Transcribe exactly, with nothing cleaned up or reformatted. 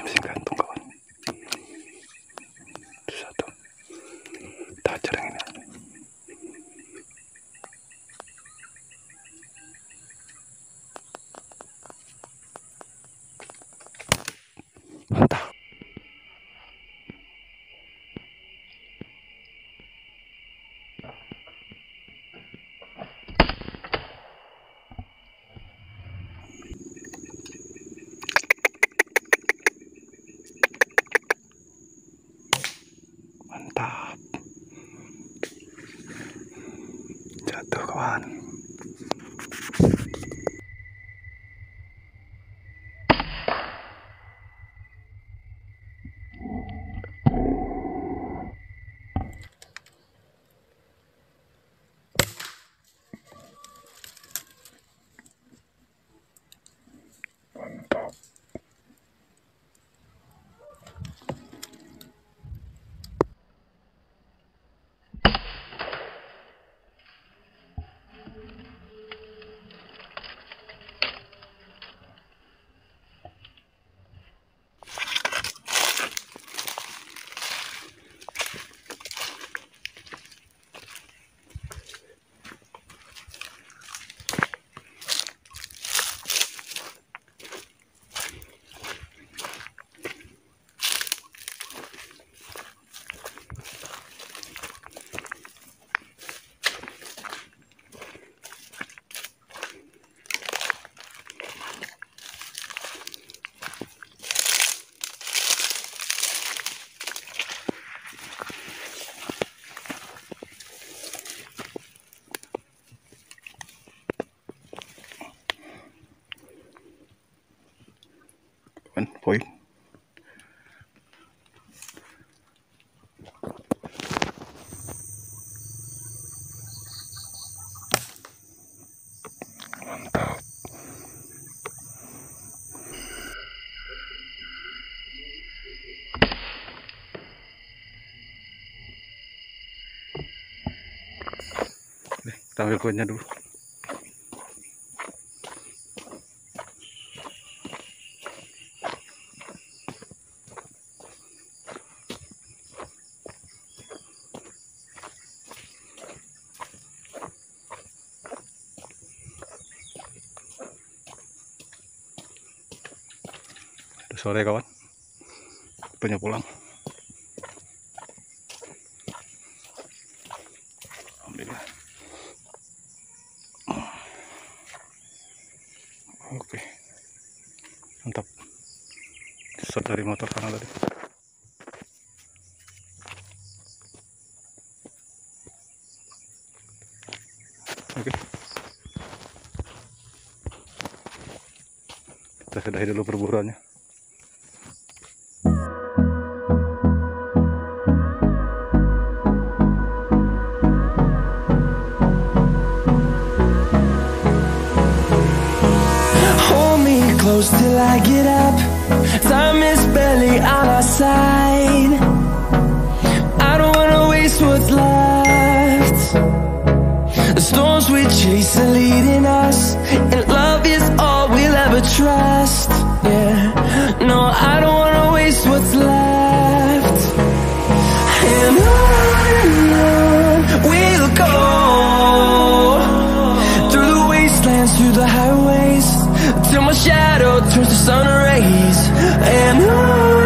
masih gantung kawan. Itu satu. Kita ajar yang ini. Mantap. Mantap. Jatuh kawan. Mantap. Poin. Mantap. Oke, kita ambil poinnya dulu. Sore kawan, waktunya pulang. Alhamdulillah. Oke, mantap. Shot dari motor sana tadi. Oke, kita sudahi dulu perburuannya. Close till I get up. Time is barely on our side. I don't wanna waste what's left. The storms we chase are leading us, and love is all we'll ever trust. Yeah, no, I don't wanna waste what's left. And on and on we'll go, through the wastelands, through the highways, till my shadow turns to sun rays. And on